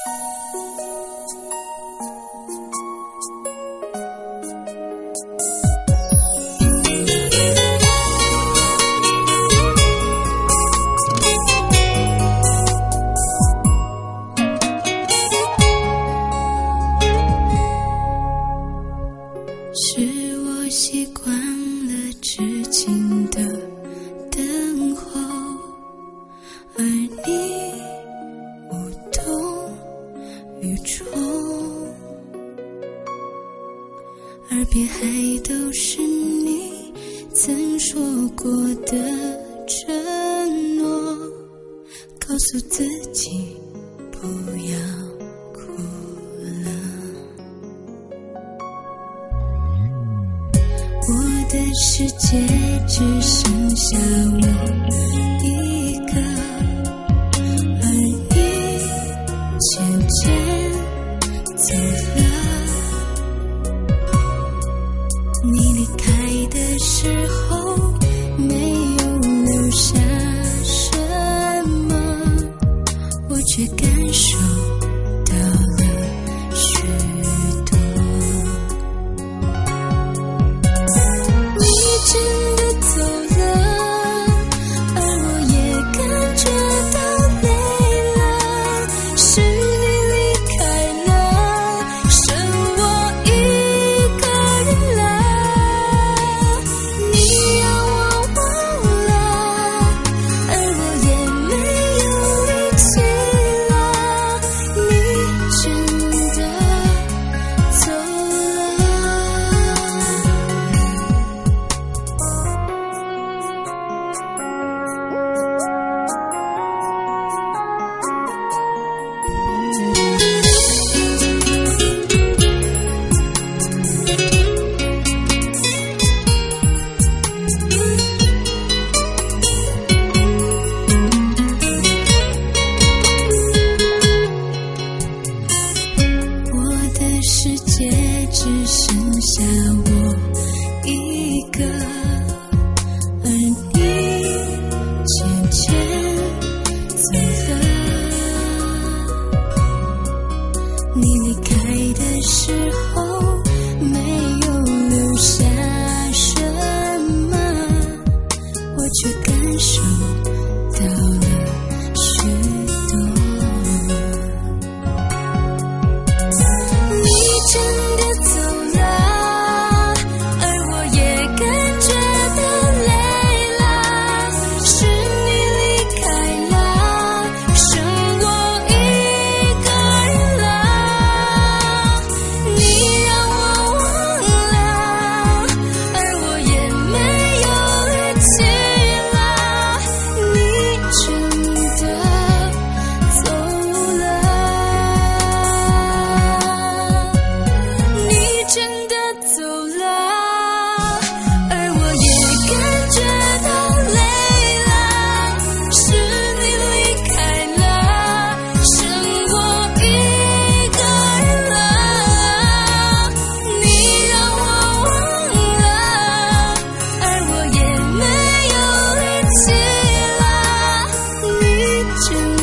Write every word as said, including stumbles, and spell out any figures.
是我习惯了痴情的等候，而你无动于衷，耳边还都是你曾说过的承诺，告诉自己不要哭了。我的世界只剩下我一个，而你渐渐走了。你离开的时候没有留下什么，我却感受到了许多。你真的走了，而我也感觉到累了，是你离开了，剩我一个人了。你要我忘了，而我也没有力气了。你真的走了。我的世界只剩下我一个，而你渐渐走了。你离开的时候没有留下什么，我却感受到了许多。你真的走了，而我也感觉到累了，是你离开了，剩我一个人了。你让我忘了，而我也没有力气了。你真的走了。你真的走了，而我也感觉到累了，是你离开了，剩我一个人了。你让我忘了，而我也没有力气了。你真